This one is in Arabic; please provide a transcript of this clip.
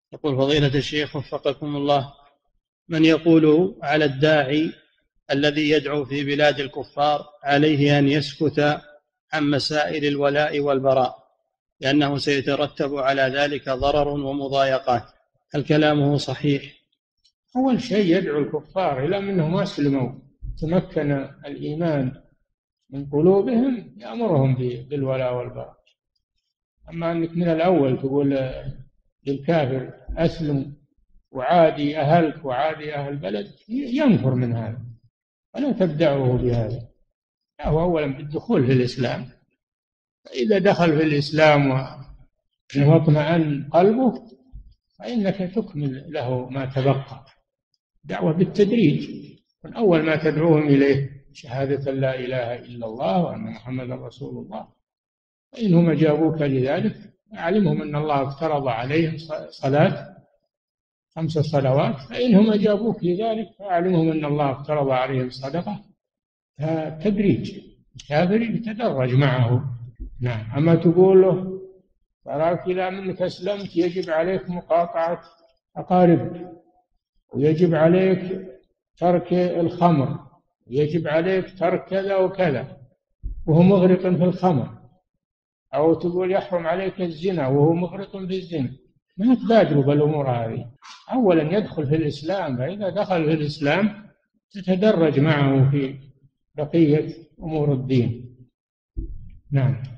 يقول فضيلة الشيخ وفقكم الله: من يقول على الداعي الذي يدعو في بلاد الكفار عليه أن يسكت عن مسائل الولاء والبراء لأنه سيترتب على ذلك ضرر ومضايقات، هل كلامه صحيح؟ أول شيء يدعو الكفار إلى أنهم أسلموا تمكن الإيمان من قلوبهم يأمرهم بالولاء والبراء. أما أنك من الأول تقول للكافر أسلم وعادي أهلك وعادي أهل بلد، ينفر من هذا، ولا تبدعه بهذا. هو أولا بالدخول في الإسلام، فإذا دخل في الإسلام واطمأن قلبه فإنك تكمل له ما تبقى. دعوة بالتدريج، من أول ما تدعوهم إليه شهادة لا إله إلا الله وأن محمدا رسول الله، فإنهم أجابوك لذلك أعلمهم أن الله افترض عليهم صلاة 5 صلوات، فإنهم أجابوك لذلك فأعلمهم أن الله افترض عليهم صدقة. تدريج، الكافر يتدرج معه. نعم. أما تقول له تراك إذا منك أسلمت يجب عليك مقاطعة أقاربك، ويجب عليك ترك الخمر، ويجب عليك ترك كذا وكذا وهو مغرق في الخمر، أو تقول يحرم عليك الزنا وهو مغرق في الزنا، ما تبادروا بالأمور هذه. أولا يدخل في الإسلام، فإذا دخل في الإسلام تتدرج معه في بقية أمور الدين. نعم.